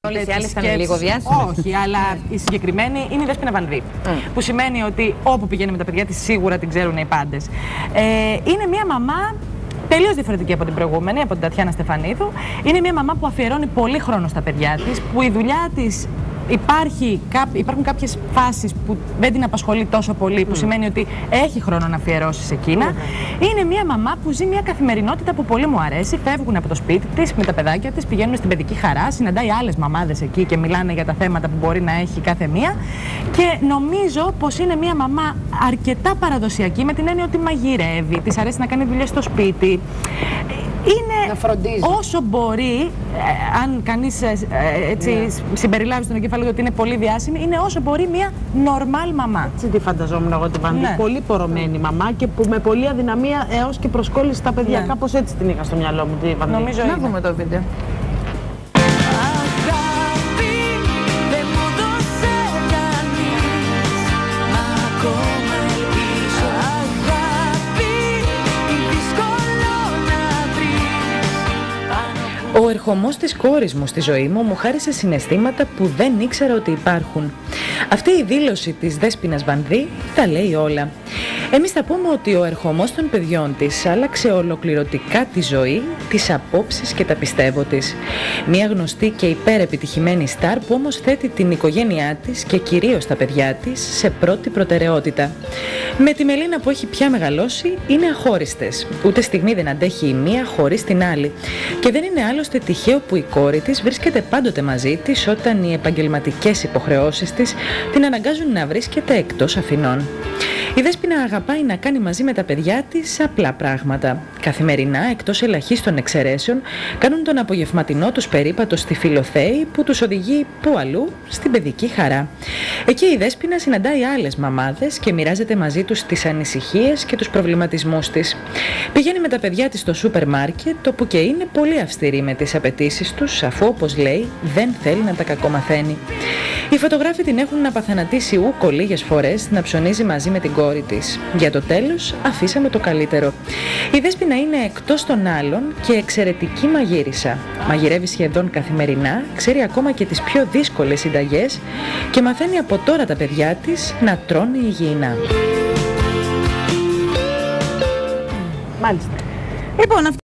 Όλες οι άλλες ήταν λίγο διάσημες. Όχι, αλλά η συγκεκριμένη είναι η Δέσποινα Βανδύ. Που σημαίνει ότι όπου πηγαίνει με τα παιδιά της σίγουρα την ξέρουν οι πάντες. Είναι μια μαμά τελείως διαφορετική από την προηγούμενη, από την Τατιάνα Στεφανίδου. Είναι μια μαμά που αφιερώνει πολύ χρόνο στα παιδιά της, που η δουλειά της υπάρχουν κάποιες φάσεις που δεν την απασχολεί τόσο πολύ, που σημαίνει ότι έχει χρόνο να αφιερώσει σε εκείνα. Είναι μια μαμά που ζει μια καθημερινότητα που πολύ μου αρέσει. Φεύγουν από το σπίτι της με τα παιδάκια της, πηγαίνουν στην παιδική χαρά, συναντάει άλλες μαμάδες εκεί και μιλάνε για τα θέματα που μπορεί να έχει κάθε μία. Και νομίζω πως είναι μια μαμά αρκετά παραδοσιακή, με την έννοια ότι μαγειρεύει, της αρέσει να κάνει δουλειές στο σπίτι. Είναι όσο μπορεί, αν κανείς συμπεριλάβει στον εγκέφαλο ότι είναι πολύ διάσημη, είναι όσο μπορεί μια νορμάλ μαμά. Έτσι τη φανταζόμουν εγώ τη Βανδύ. Πολύ πορωμένη μαμά και που με πολλή αδυναμία έως και προσκόλληση στα παιδιά. Κάπως έτσι την είχα στο μυαλό μου τη Βανδύ. Νομίζω να δούμε το βίντεο. Ο ερχομός της κόρης μου στη ζωή μου χάρισε συναισθήματα που δεν ήξερα ότι υπάρχουν. Αυτή η δήλωση της Δέσποινας Βανδύ τα λέει όλα. Εμείς θα πούμε ότι ο ερχομός των παιδιών της άλλαξε ολοκληρωτικά τη ζωή, τις απόψεις και τα πιστεύω της. Μια γνωστή και υπερεπιτυχημένη στάρ που όμως θέτει την οικογένειά της και κυρίως τα παιδιά της σε πρώτη προτεραιότητα. Με τη Μελίνα που έχει πια μεγαλώσει είναι αχώριστες. Ούτε στιγμή δεν αντέχει η μία χωρίς την άλλη. Και δεν είναι άλλωστε τυχαίο που η κόρη της βρίσκεται πάντοτε μαζί της όταν οι επαγγελματικές υποχρεώσεις της την αναγκάζουν να βρίσκεται εκτός Αθηνών. Η Δέσποινα αγαπάει να κάνει μαζί με τα παιδιά της απλά πράγματα. Καθημερινά, εκτός ελαχίστων εξαιρέσεων, κάνουν τον απογευματινό τους περίπατο στη Φιλοθέη που τους οδηγεί που αλλού στην παιδική χαρά. Εκεί η Δέσποινα συναντάει άλλες μαμάδες και μοιράζεται μαζί τους τις ανησυχίες και τους προβληματισμούς της. Πηγαίνει με τα παιδιά της στο σούπερ μάρκετ, όπου και είναι πολύ αυστηρή με τις απαιτήσεις τους, αφού όπως λέει δεν θέλει να τα κακομαθαίνει. Οι φωτογράφοι την έχουν απαθανατήσει ούκο λίγες φορές να ψωνίζει μαζί με την κόρη της. Για το τέλος αφήσαμε το καλύτερο. Η Δέσποινα είναι εκτός των άλλων και εξαιρετική μαγείρισα. Μαγειρεύει σχεδόν καθημερινά, ξέρει ακόμα και τις πιο δύσκολες συνταγές και μαθαίνει από τώρα τα παιδιά της να τρώνε υγιεινά. Μάλιστα. Λοιπόν,